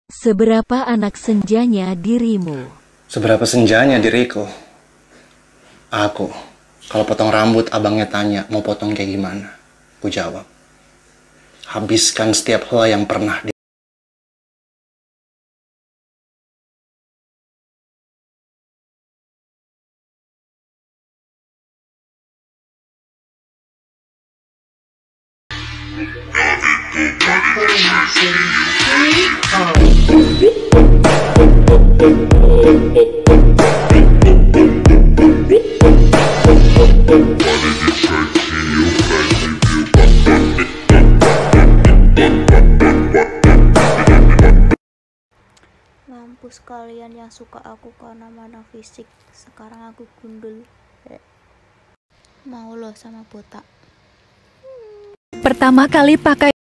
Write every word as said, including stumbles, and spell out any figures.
Seberapa anak senjanya dirimu? Seberapa senjanya diriku? Aku, kalau potong rambut abangnya tanya mau potong kayak gimana? Ku jawab, habiskan setiap helai yang pernah di... Mampus kalian yang suka aku karena mandang fisik. Sekarang aku gundul. Mau lo sama botak. Pertama kali pakai